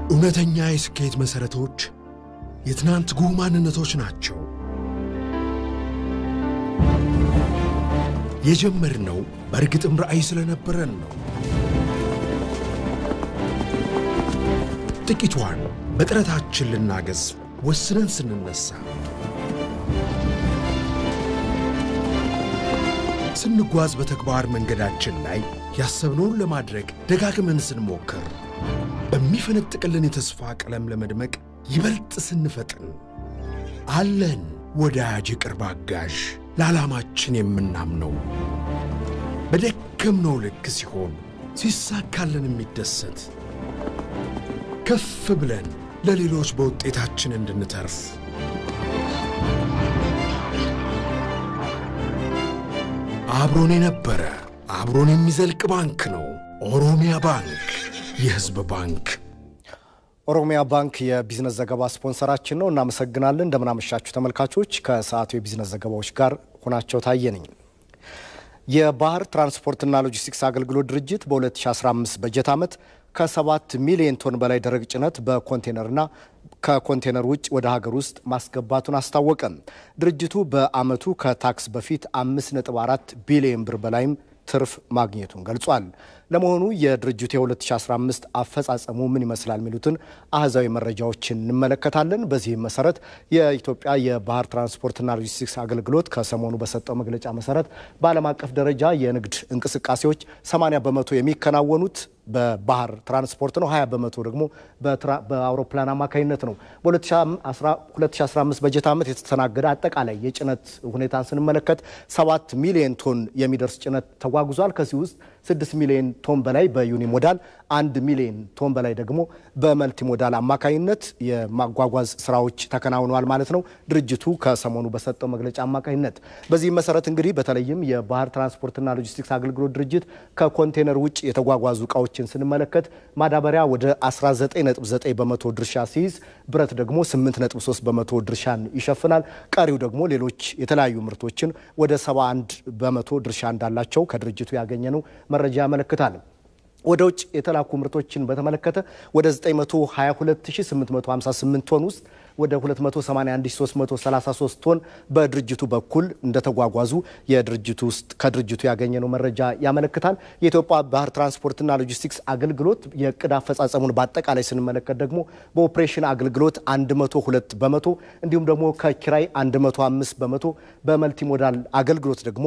እውነተኛ የስኬት መሰረቶች የትናንት ጉህ ማንነቶች ናቸው። የጀመርነው በእርግጥም ራዕይ ስለነበረን ነው። ጥቂቷን በጥረታችን ልናገዝ ወስነን ስንነሳ፣ ስንጓዝ በተግባር መንገዳችን ላይ ያሰብነውን ለማድረግ ደጋግመን ስንሞክር፣ በሚፈነጥቅልን የተስፋ ቀለም ለመድመቅ ይበልጥ ስንፈጥን፣ አለን ወዳጅ ቅርብ አጋዥ ለዓላማችን የምናምነው በደከምነው ልክ ሲሆን ሲሳካልን የሚደሰት ከፍ ብለን ለሌሎች በውጤታችን እንድንተርፍ አብሮን የነበረ አብሮን የሚዘልቅ ባንክ ነው ኦሮሚያ ባንክ፣ የሕዝብ ባንክ። ኦሮሚያ ባንክ የቢዝነስ ዘገባ ስፖንሰራችን ነው። እናመሰግናለን። እንደምን አመሻችሁ ተመልካቾች። ከሰዓቱ የቢዝነስ ዘገባዎች ጋር ሆናቸው ታየነኝ። የባህር ትራንስፖርትና ሎጂስቲክስ አገልግሎት ድርጅት በ2015 በጀት ዓመት ከ7 ሚሊዮን ቶን በላይ ደረቅ ጭነት በኮንቴነርና ከኮንቴነር ውጭ ወደ ሀገር ውስጥ ማስገባቱን አስታወቀ። ድርጅቱ በዓመቱ ከታክስ በፊት 5.4 ቢሊዮን ብር በላይም ትርፍ ማግኘቱን ገልጿል። ለመሆኑ የድርጅቱ የ2015 አፈጻጸሙ ምን ይመስላል የሚሉትን አሃዛዊ መረጃዎችን እንመለከታለን። በዚህም መሰረት የኢትዮጵያ የባህር ትራንስፖርትና ሎጂስቲክስ አገልግሎት ከሰሞኑ በሰጠው መግለጫ መሰረት በዓለም አቀፍ ደረጃ የንግድ እንቅስቃሴዎች 80% የሚከናወኑት በባህር ትራንስፖርት ነው። 20% ደግሞ በአውሮፕላን አማካኝነት ነው። በ2015 በጀት ዓመት የተስተናገደ አጠቃላይ የጭነት ሁኔታን ስንመለከት 7 ሚሊዮን ቶን የሚደርስ ጭነት ተጓጉዟል። ከዚህ ውስጥ 6 ሚሊዮን ቶን በላይ በዩኒሞዳል፣ 1 ሚሊዮን ቶን በላይ ደግሞ በመልቲሞዳል አማካኝነት የማጓጓዝ ስራዎች ተከናውነዋል ማለት ነው። ድርጅቱ ከሰሞኑ በሰጠው መግለጫ አማካኝነት በዚህ መሰረት እንግዲህ በተለይም የባህር ትራንስፖርትና ሎጂስቲክስ አገልግሎት ድርጅት ከኮንቴነር ውጭ የተጓጓዙ እቃዎችን ስንመለከት ማዳበሪያ ወደ 19.9% ድርሻ ሲይዝ፣ ብረት ደግሞ 8.3% ድርሻን ይሸፍናል። ቀሪው ደግሞ ሌሎች የተለያዩ ምርቶችን ወደ 71% ድርሻ እንዳላቸው ከድርጅቱ ያገኘነው መረጃ ያመለክታል። ወደ ውጭ የተላኩ ምርቶችን በተመለከተ ወደ 922858 ቶን ውስጥ ወደ 281333 ቶን በድርጅቱ በኩል እንደተጓጓዙ ከድርጅቱ ያገኘነው መረጃ ያመለክታል። የኢትዮጵያ ባህር ትራንስፖርትና ሎጂስቲክስ አገልግሎት የዕቅድ አፈጻጸሙን በአጠቃላይ ስንመለከት ደግሞ በኦፕሬሽን አገልግሎት 102%፣ እንዲሁም ደግሞ ከኪራይ 105%፣ በመልቲሞዳል አገልግሎት ደግሞ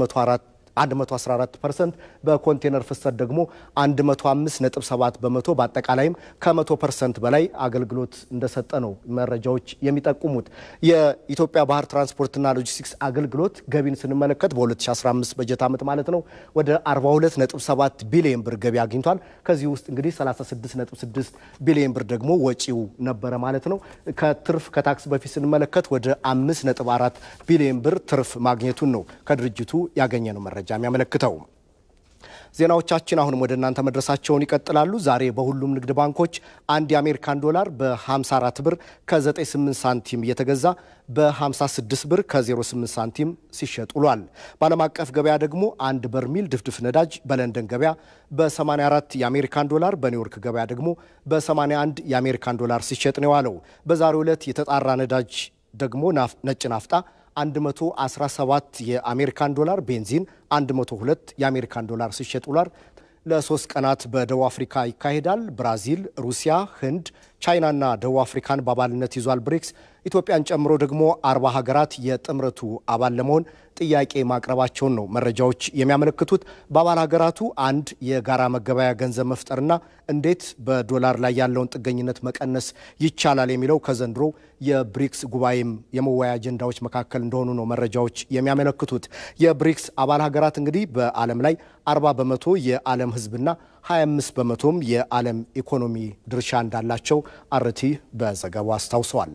114%፣ በኮንቴነር ፍሰት ደግሞ 105.7%፣ በአጠቃላይም ከ100% በላይ አገልግሎት እንደሰጠ ነው መረጃዎች የሚጠቁሙት። የኢትዮጵያ ባህር ትራንስፖርትና ሎጂስቲክስ አገልግሎት ገቢን ስንመለከት በ2015 በጀት ዓመት ማለት ነው ወደ 42.7 ቢሊዮን ብር ገቢ አግኝቷል። ከዚህ ውስጥ እንግዲህ 36.6 ቢሊዮን ብር ደግሞ ወጪው ነበረ ማለት ነው። ከታክስ በፊት ስንመለከት ወደ 5.4 ቢሊዮን ብር ትርፍ ማግኘቱን ነው ከድርጅቱ ያገኘነው መረጃ የሚያመለክተው። ዜናዎቻችን አሁንም ወደ እናንተ መድረሳቸውን ይቀጥላሉ። ዛሬ በሁሉም ንግድ ባንኮች አንድ የአሜሪካን ዶላር በ54 ብር ከ98 ሳንቲም እየተገዛ በ56 ብር ከ08 ሳንቲም ሲሸጥ ውሏል። በዓለም አቀፍ ገበያ ደግሞ አንድ በርሚል ድፍድፍ ነዳጅ በለንደን ገበያ በ84 የአሜሪካን ዶላር፣ በኒውዮርክ ገበያ ደግሞ በ81 የአሜሪካን ዶላር ሲሸጥ ነው የዋለው። በዛሬው ዕለት የተጣራ ነዳጅ ደግሞ ነጭ ናፍጣ 117 የአሜሪካን ዶላር፣ ቤንዚን 102 የአሜሪካን ዶላር ሲሸጥ ውሏል። ለ3 ቀናት በደቡብ አፍሪካ ይካሄዳል። ብራዚል፣ ሩሲያ፣ ህንድ፣ ቻይናና ደቡብ አፍሪካን በአባልነት ይዟል ብሪክስ። ኢትዮጵያን ጨምሮ ደግሞ 40 ሀገራት የጥምረቱ አባል ለመሆን ጥያቄ ማቅረባቸውን ነው መረጃዎች የሚያመለክቱት። በአባል ሀገራቱ አንድ የጋራ መገበያያ ገንዘብ መፍጠርና እንዴት በዶላር ላይ ያለውን ጥገኝነት መቀነስ ይቻላል የሚለው ከዘንድሮ የብሪክስ ጉባኤም የመወያያ አጀንዳዎች መካከል እንደሆኑ ነው መረጃዎች የሚያመለክቱት። የብሪክስ አባል ሀገራት እንግዲህ በዓለም ላይ 40% የዓለም ህዝብና 25%ም የዓለም ኢኮኖሚ ድርሻ እንዳላቸው አርቲ በዘገባው አስታውሰዋል።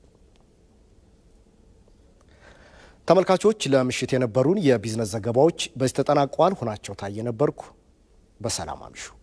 ተመልካቾች ለምሽት የነበሩን የቢዝነስ ዘገባዎች በዚህ ተጠናቀዋል። ሆናቸው ታየ ነበርኩ። በሰላም አምሹ።